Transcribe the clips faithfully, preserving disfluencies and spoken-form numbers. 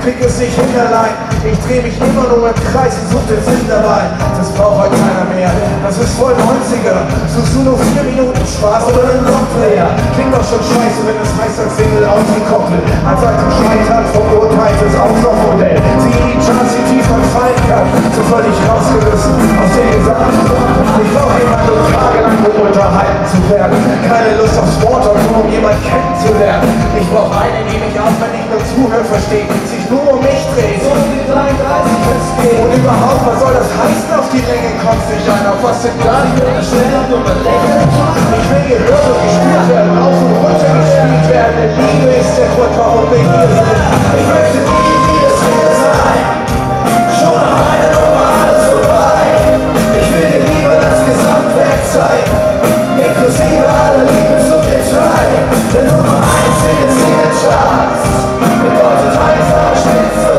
krieg es nicht hin allein. Ich dreh mich immer nur im Kreis und such den Sinn dabei. Das braucht heute keiner mehr, das ist voll neunziger. Suchst du nur vier Minuten Spaß oder einen Rockplayer? Klingt doch schon scheiße, wenn es heißt, als Single ausgekoppelt. Als alter Scheitern verurteiltes Auflaufmodell. Sieh die Chance, wie tief man fallen kann. So völlig rausgerissen aus den gesamten Worten. Ich brauch jemanden, um tagelang um unterhalten zu werden. Keine Lust auf Smalltalk, nur um jemanden kennenzulernen. Ich brauch einen, die mich auch, wenn ich nur zuhöre, versteht, sich nur um mich dreht. So wie dreiunddreißig festgeht. Und überhaupt, was soll das heißen? Auf die Länge kommt's nicht ein. Auf was sind da die Bilder schnell und nur belächeln? Ich will gehört und gespielt werden, auf und runter gespielt werden. Liebe ist der Grund, warum wir hier sind. Ich möchte nie wieder Single sein. Schon nach einer Nummer alles vorbei. Ich will dir lieber das Gesamtwerk zeigen. Inklusive aller Liebe zum Detail. Denn Nummer eins in den Single-Charts bedeutet einfach Spitze.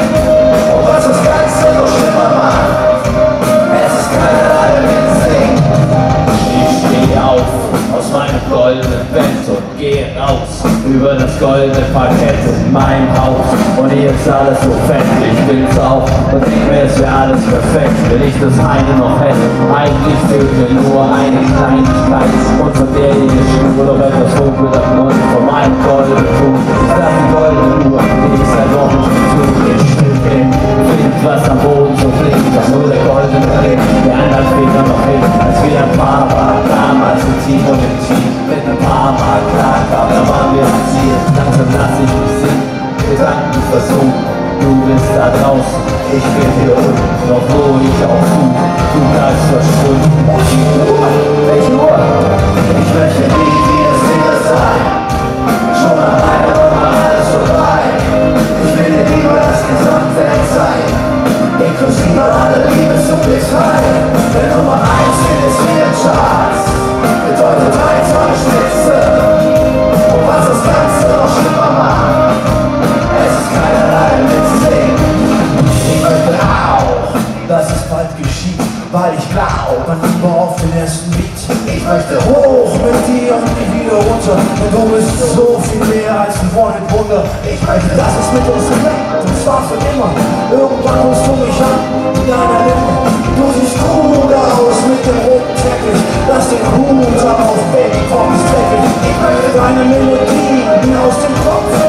Und was das Ganze noch schlimmer macht, es ist keinerlei Witzing. Ich stehe auf aus meinem goldenen Bett und gehe raus über das goldene Parkett in meinem Haus. Und hier ist alles so fett, ich will's auch und denk mir, es wäre alles perfekt, wenn ich das eine noch hätte. Eigentlich fehlt mir nur eine Kleinigkeit und von der hier steht oder etwas dunkel am Mund von meinem goldenen Punkt. Ich sag die goldene Uhr, die ist seit Wochen zu tun. Ich stücke, fliegt was am Boden so fliegt, das nur der goldene Ring. Der einer fehlt noch hin, als wir ein Paar waren, damals im Team und im Team mit ein paar Mal klar kam, da waren wir am Ziel. Langsam lass ich mich singen, Gedanken versuchen. Du bist da draußen, ich bin hier unten, doch wo ich auch suche, du bleibst verschwunden. Welche Uhr? Welche Uhr? Ich möchte nie wieder Single sein. Schon nach einer Nummer alles vorbei. Ich will dir lieber das Gesamtwerk zeigen, inklusive aller Liebe zum Detail. Denn Nummer eins in den Single-Charts bedeutet einfach Spitze. Und was das Ganze noch schlimmer macht, es ist keinerlei Witzing. Ich möchte auch, dass es bald geschieht, weil ich glaube an Liebe auf den ersten Beat. Ich möchte hoch mit dir und nie wieder runter, denn du bist so viel mehr als ein One-Hit-Wunder. Ich möchte, dass es mit uns bleibt, und zwar für immer. Irgendwann rufst du mich an, in deiner Lippe. Du siehst gut aus mit dem roten Teppich. Lass den Hut auf, Baby, komm, ist dreckig. Ich möchte deine Melodie mir aus dem Kopf